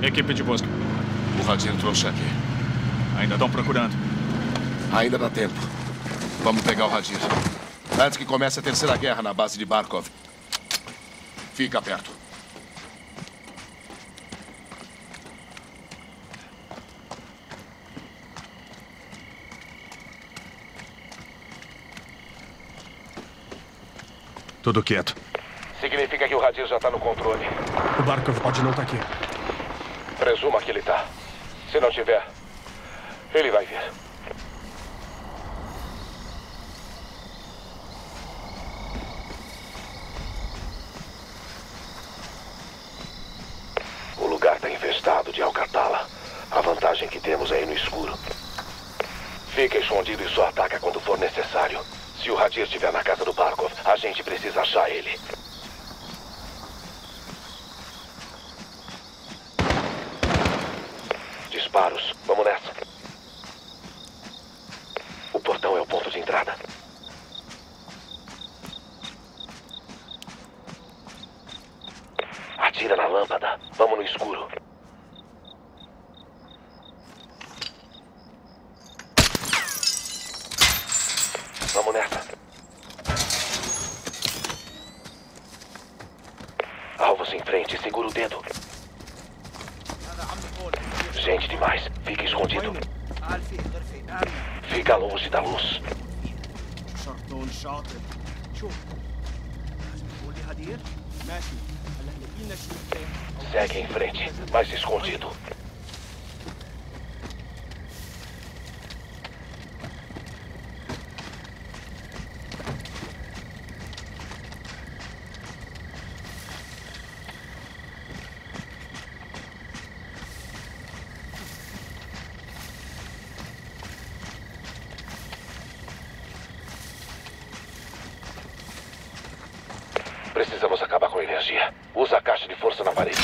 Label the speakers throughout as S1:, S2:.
S1: Equipe de busca.
S2: O Hadir trouxe aqui.
S1: Ainda estão procurando.
S2: Ainda dá tempo. Vamos pegar o Hadir. Antes que comece a Terceira Guerra na base de Barkov. Fica perto.
S1: Tudo quieto.
S3: Significa que o Hadir já está no controle.
S4: O Barkov pode não estar aqui.
S3: Presuma que ele está. Se não tiver, ele vai vir. O lugar está infestado de Al-Qatala. A vantagem que temos é ir no escuro. Fica escondido e só ataca quando for necessário. Se o Hadir estiver na casa do Barkov, a gente precisa achar ele. Disparos. Vamos nessa. O portão é o ponto de entrada. Atira na lâmpada. Vamos no escuro. Vamos nessa. Alvos em frente. Segura o dedo. Gente demais. Fica escondido. Fica longe da luz. Segue em frente, mas escondido. Precisamos acabar com a energia. Usa a caixa de força na parede.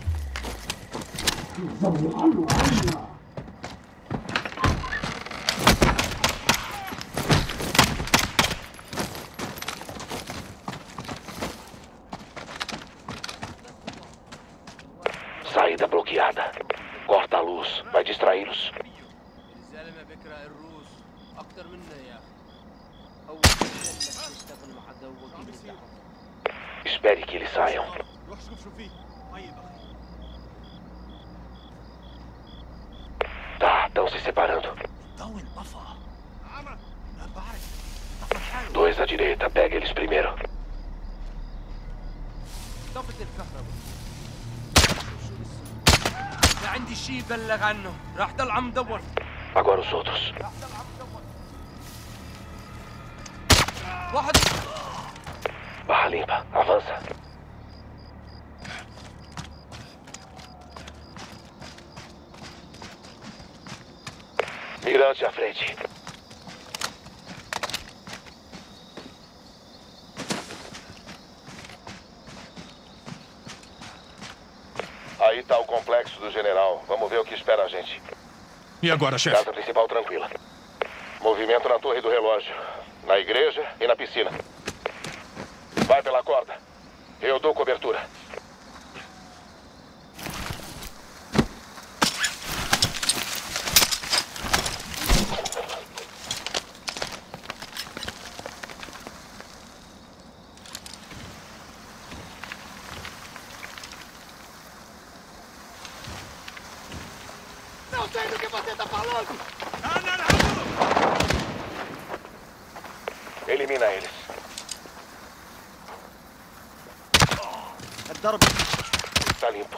S3: Saída bloqueada. Corta a luz. Vai distraí-los. Espere que eles saiam. Tá, estão se separando. 2 à direita, pega eles primeiro. Agora os outros. Barra limpa, avança. Mirante à frente. Aí está o complexo do general. Vamos ver o que espera a gente.
S1: E agora, chefe?
S3: Casa principal tranquila. Movimento na torre do relógio. Na igreja e na piscina. Vai pela corda. Eu dou cobertura.
S5: Não sei do que você está falando!
S3: Elimina eles. Tá limpo.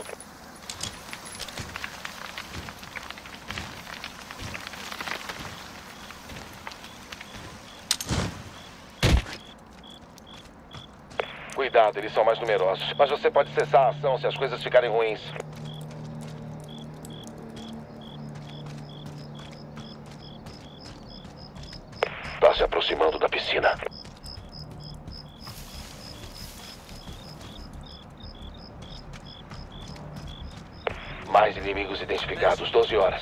S3: Cuidado, eles são mais numerosos. Mas você pode cessar a ação se as coisas ficarem ruins. Tá se aproximando da piscina. Mais inimigos identificados, 12 horas.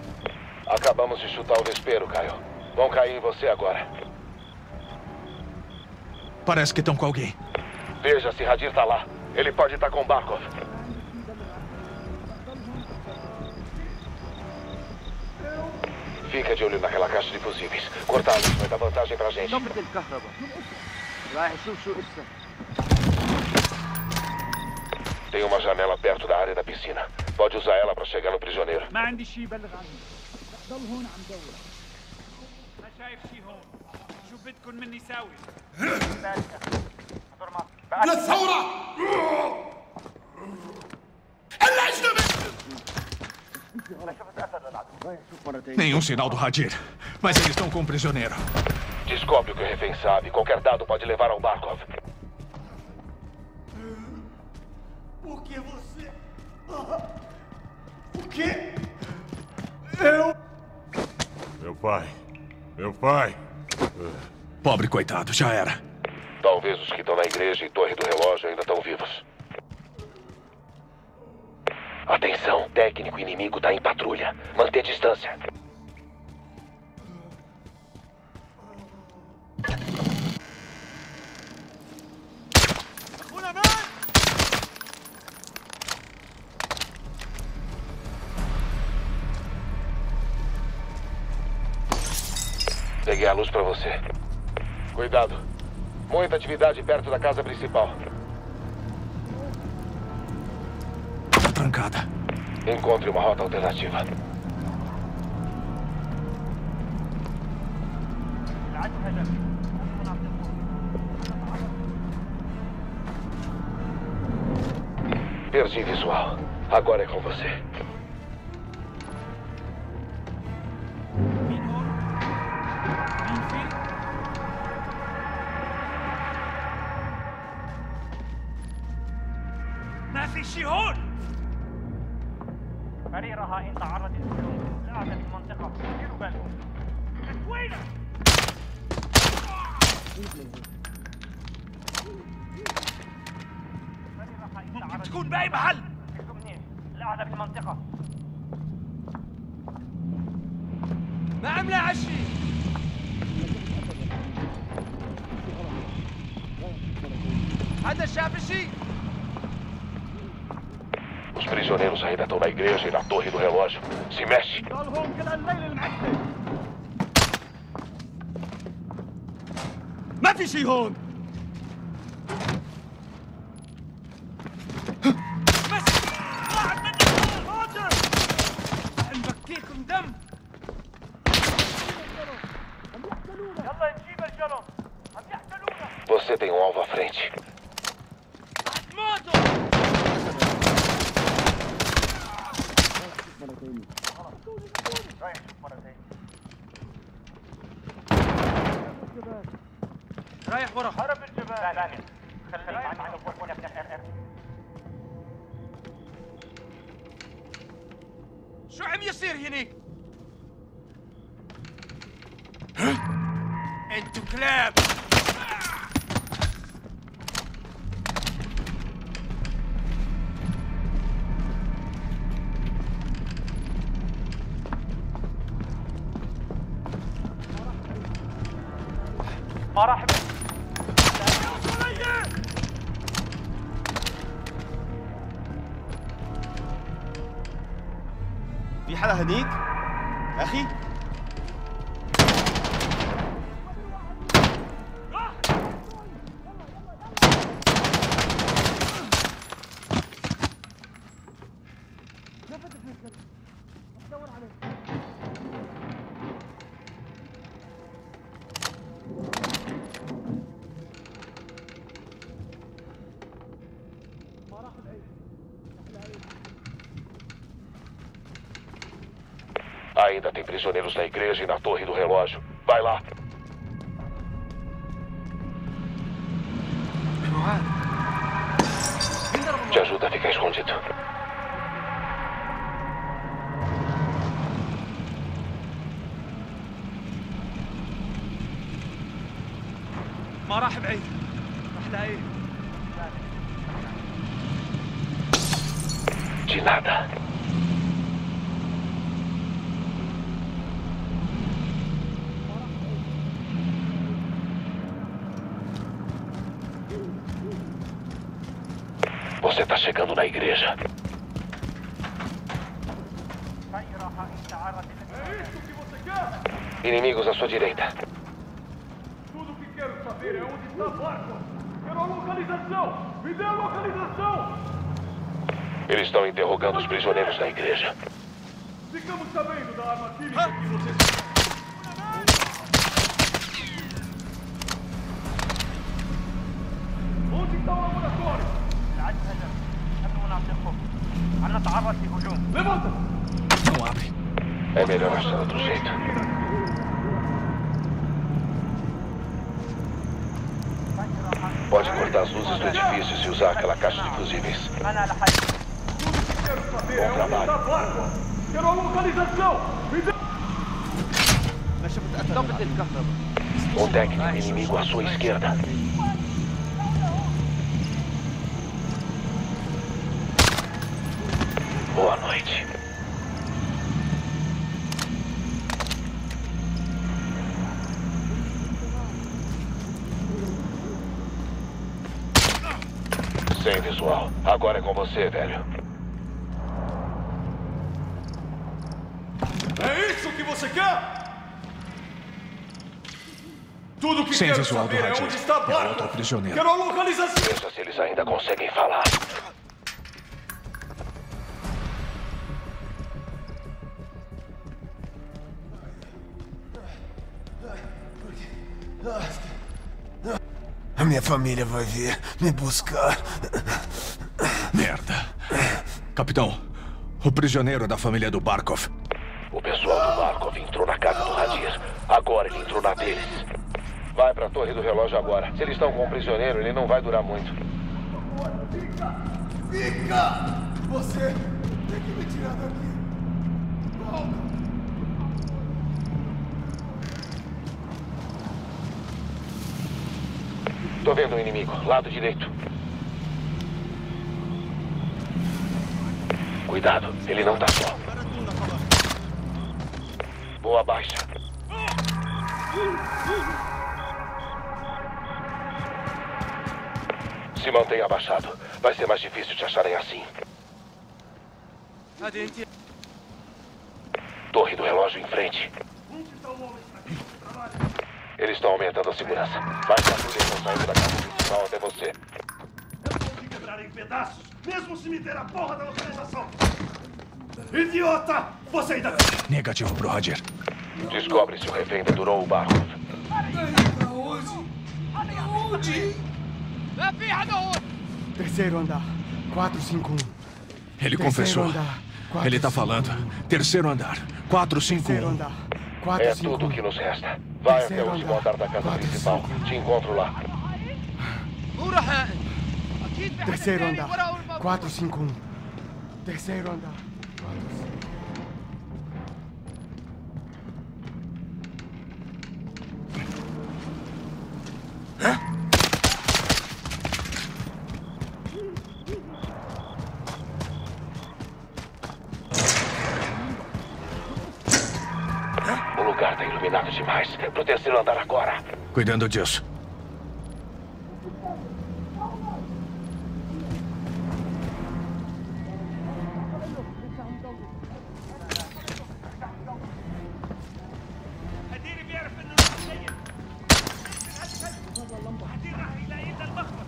S3: Acabamos de chutar o vespeiro, Caio. Vão cair em você agora.
S1: Parece que estão com alguém.
S3: Veja se Hadir tá lá. Ele pode estar com Barkov. Fica de olho naquela caixa de fusíveis. Cortar a luz vai dar vantagem pra gente. Tem uma janela perto da área da piscina. Pode usar ela pra chegar no prisioneiro.
S5: ما عندي شيء بلغ عني. ضل هون عم دور. ما شايف شيء هون. شو بدكم مني ساوي؟
S2: للثورة! الأجنبي!
S1: Nenhum sinal do Hadir. Mas eles estão com um prisioneiro.
S3: Descobre o que o refém sabe. Qualquer dado pode levar ao Barkov.
S4: O que você... O que? Eu...
S6: Meu pai. Meu pai.
S1: Pobre coitado, já era.
S3: Talvez os que estão na igreja e Torre do Relógio ainda estão vivos. Atenção, técnico inimigo está em patrulha. Manter distância. Peguei a luz para você. Cuidado. Muita atividade perto da casa principal.
S1: Trancada.
S3: Encontre uma rota alternativa. Perdi visual. Agora é com você.
S5: مين هون؟ مين في؟ ما في شيء هون! فريق رهائن تعرض للهجوم لأعلى في المنطقة. ديروا بالكم. وينه؟ ممكن تكون باقي محل. الأعلى في المنطقة. ما عملها هالشي. حدا شاف شيء؟
S3: Os prisioneiros ainda estão na igreja e na Torre do Relógio. Se mexe.
S5: ضل هون كل الليل المعتل. ما في شيء هون. بس واحد منكم هاجر. نبكيكم دم. يلا نجيب الجرم. عم يحتلونا.
S3: Você tem um alvo à frente.
S5: موتوا. رايح شوف مرة ثانية. رايح ورا. هرب الجبال. لا خليك عنه وين شو عم يصير هنيك؟ انتو كلاب. ما راح
S4: في حدا هنيك؟ أخي؟
S3: Ainda tem prisioneiros na igreja e na Torre do Relógio. Vai lá. Te ajuda a ficar escondido.
S5: ما راح بعيد. راح لاقيه.
S3: De nada. Você está chegando na igreja.
S4: É isso que você quer?
S3: Inimigos à sua direita.
S4: Tudo que quero saber é onde está Barkov. Quero a localização! Me dê a localização!
S3: Eles estão interrogando os prisioneiros da igreja.
S4: Ficamos sabendo da arma química que vocês... Onde está o laboratório? Levanta!
S1: Não abre.
S3: É melhor achar outro jeito. Pode cortar as luzes do edifício se usar aquela caixa de fusíveis.
S4: Quero saber
S3: Bom
S4: é onde
S3: trabalho.
S4: está Barkov. Quero a localização! Me dê...
S3: Um técnico inimigo à sua esquerda. Boa noite. Sem visual. Agora é com você, velho.
S4: É isso que você quer? Tudo que
S1: Sem
S4: quero
S1: visual do
S4: saber é
S1: Hadir.
S4: onde está
S1: É outro
S4: Barkov.
S1: prisioneiro.
S4: Quero a localização!
S3: Veja se eles ainda conseguem falar.
S7: A minha família vai vir me buscar.
S1: Merda. Capitão, o prisioneiro da família do Barkov.
S3: O pessoal do Barkov entrou na casa do Hadir. Agora ele entrou na deles. Vai pra torre do relógio agora. Se eles estão com um prisioneiro, ele não vai durar muito.
S7: Fica! Você tem que me tirar daqui. Volta!
S3: Tô vendo um inimigo, lado direito. Cuidado, ele não tá só. Boa baixa. Se mantenha abaixado. Vai ser mais difícil te acharem assim. Torre do relógio em frente. Eles estão aumentando a segurança. Mais patrulhas estão saindo da casa principal até você.
S4: Eu vou te quebrar em pedaços, mesmo se me der a porra da localização. Idiota! Você ainda...
S1: Negativo pro Hadir.
S3: Descobre se o refém dedurou o Barkov.
S7: Pra onde? Terceiro andar. 451.
S1: Ele
S7: Terceiro
S1: confessou.
S7: andar, quatro,
S1: Ele tá
S7: cinco.
S1: falando. Terceiro andar.
S7: Terceiro
S1: 451.
S7: andar.
S3: É
S7: 451.
S3: tudo que nos resta. Vai até
S7: Terceiro
S3: o último
S7: andar.
S3: andar da casa
S7: 4,
S3: principal.
S7: 5.
S3: Te encontro lá.
S7: Terceiro andar. 451. Terceiro andar. 451.
S3: O lugar tá iluminado demais. Pro terceiro andar agora.
S1: Cuidando disso.
S5: هدير بيعرف انه نتخيل. هدير راح يلاقي لنا المخبر.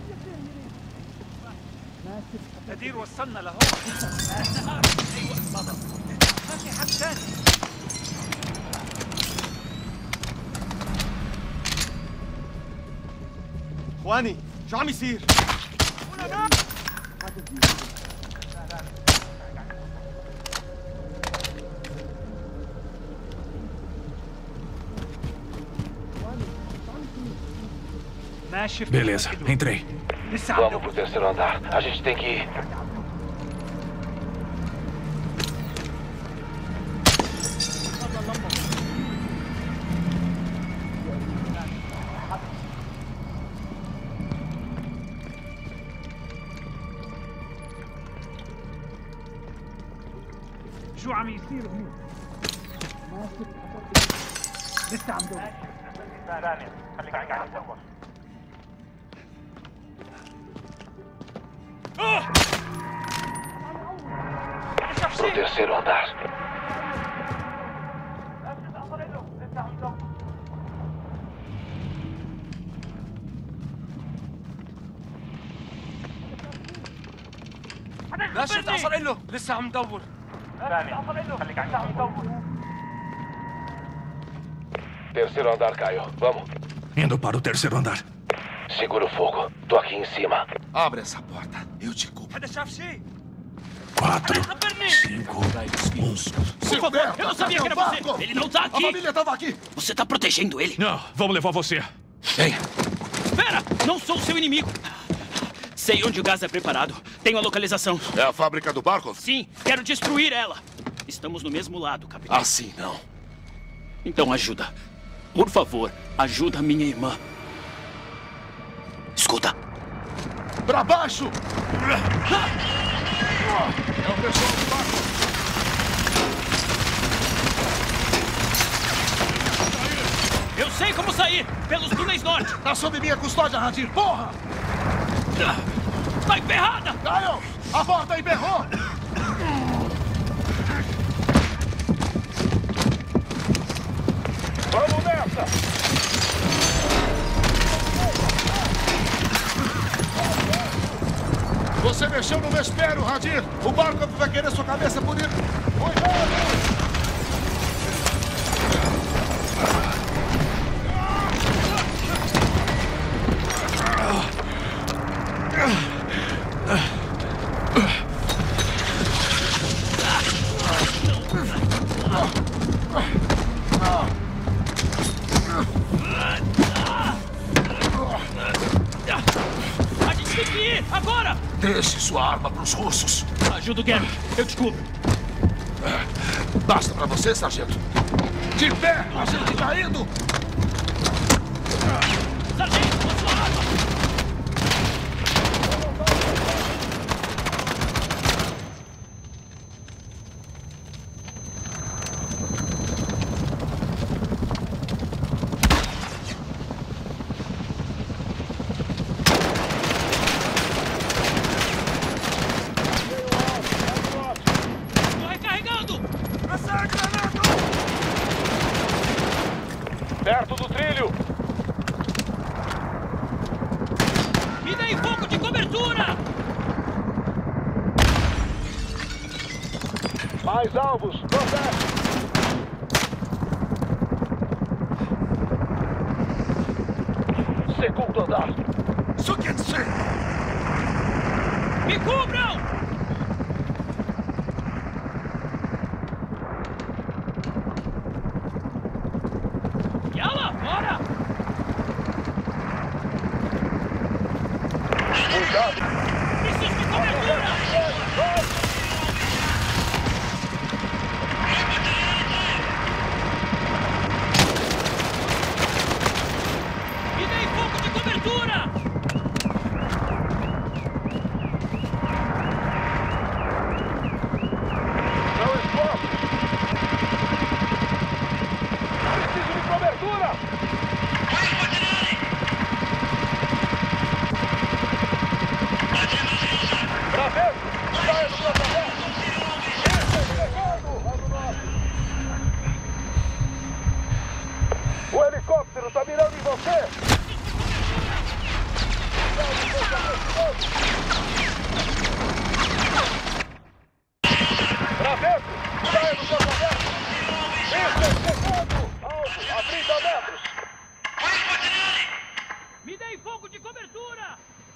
S5: هدير وصلنا لهون. ايوه صدق. ما في حد ثاني.
S4: اخواني شو عم يصير؟
S5: ما شفت.
S1: Beleza, entrei.
S5: لسه
S3: Vamos pro terceiro andar. A gente tem que ir.
S5: شو عم يصير هون؟ ما شفت. لسه عم دور.
S3: terceiro andar.
S8: لا شفت أصل له لسه عم ندور. خليك عم ندور.
S3: Terceiro andar, Caio. Vamos.
S1: Indo para o terceiro andar.
S3: Segura o fogo. Tô aqui em cima.
S2: Abre essa porta. Eu te culpo.
S8: حدا شاف شيء؟
S1: 4, 5, 1.
S2: Se puder,
S9: Eu não sabia que era você! Ele não tá
S2: A
S9: aqui!
S2: família estava aqui.
S9: Você tá protegendo ele?
S1: Não, vamos levar você.
S2: Venha.
S9: Pera! Não sou seu inimigo! Sei onde o gás é preparado. Tenho a localização.
S2: É a fábrica do Barkov?
S9: Sim, quero destruir ela. Estamos no mesmo lado, capitão.
S2: Assim não.
S9: Então ajuda. Por favor, ajuda minha irmã. Escuta.
S2: Pra baixo! É o pessoal do Barkov.
S9: Eu sei como sair! Pelos túneis norte!
S2: Tá sob minha custódia, Hadir. Porra!
S9: Tá emperrada!
S2: Caio! A porta emperrou!
S3: Vamos nessa!
S2: Você mexeu no vespeiro, Hadir. O Barkov vai querer sua cabeça por isso. Cuidado!
S9: A gente tem que ir! Agora!
S2: Deixe sua arma pros russos.
S9: Ajuda o Gary. Eu te cubro.
S2: Basta pra você, sargento. De pé! A gente tá indo!
S9: Sargento, a sua arma! Estou recarregando!
S3: Perto do trilho!
S9: Me deem fogo de cobertura!
S3: Mais alvos! Nordeste! Segundo andar!
S2: Isso quer dizer...
S9: Me cubram! Yala, fora! Preciso de cobertura! Me deem fogo de cobertura!
S3: Não exposto! Preciso de cobertura! Pra ver! Saia do tratamento! O helicóptero tá mirando em você! Pra dentro! Saia do tratamento! Isso, chegando! Alvo, a 30 metros!
S9: Me deem fogo de cobertura!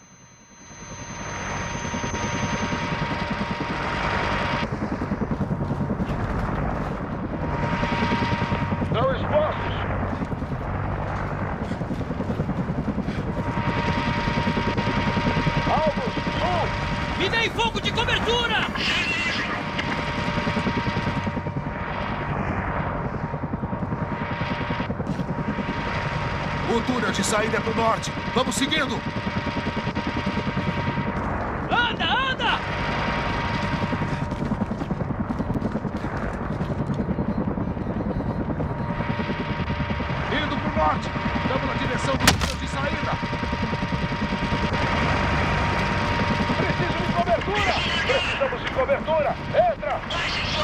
S3: Não expostos! Alvos, sul!
S9: Me deem fogo de cobertura!
S2: O túnel de saída é pro norte. Vamos seguindo.
S9: Anda, anda!
S2: Indo pro norte. Estamos na direção do túnel de saída.
S3: Preciso de cobertura! Precisamos de cobertura! Entra!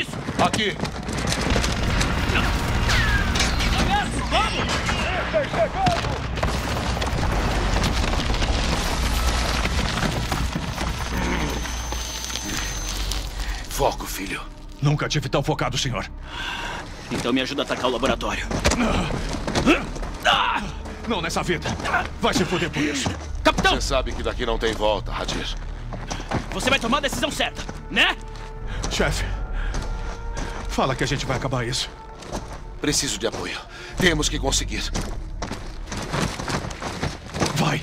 S9: isso!
S2: Aqui!
S9: Vamos!
S3: Está chegando!
S2: Foco, filho.
S1: Nunca tive tão focado, senhor.
S9: Então me ajuda a atacar o laboratório.
S1: Não nessa vida. Vai se fuder por isso.
S9: Capitão!
S2: Você sabe que daqui não tem volta, Hadir.
S9: Você vai tomar a decisão certa, né?
S1: Chefe, fala que a gente vai acabar isso.
S2: Preciso de apoio. Temos que conseguir.
S1: Vai.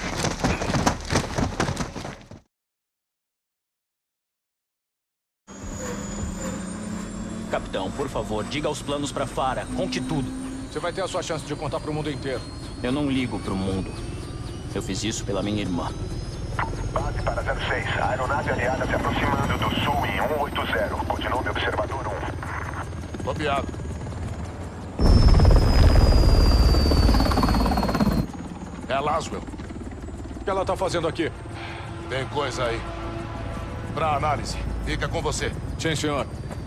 S9: Capitão, por favor, diga os planos pra Farah. Conte tudo.
S10: Você vai ter a sua chance de contar pro mundo inteiro.
S9: Eu não ligo pro mundo. Eu fiz isso pela minha irmã.
S3: Base para 06. A aeronave aliada se aproximando do sul em 180. Continue observador 1.
S2: Copiado. É a Laswell.
S10: O que ela tá fazendo aqui?
S2: Tem coisa aí. Pra análise. Fica com você.
S10: Sim, senhor.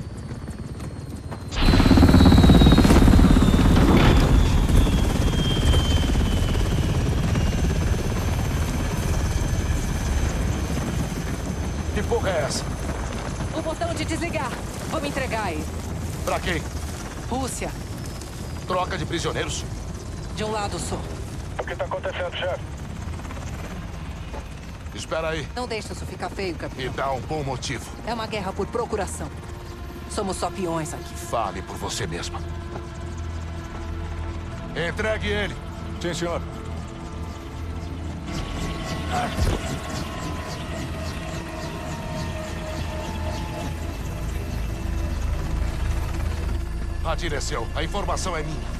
S2: Que porra é essa?
S11: O botão de desligar. Vou me entregar aí.
S2: Pra quem?
S11: Rússia.
S2: Troca de prisioneiros?
S11: De um lado só.
S3: O que está acontecendo, chefe?
S2: Espera aí.
S11: Não deixe isso ficar feio, capitão.
S2: E dá um bom motivo.
S11: É uma guerra por procuração. Somos só peões aqui.
S2: Fale por você mesma. Entregue ele.
S10: Sim, senhor.
S2: Hadir é seu. A informação é minha.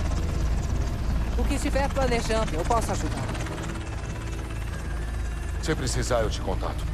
S11: O que estiver planejando, eu posso ajudar.
S2: Se precisar, eu te contato.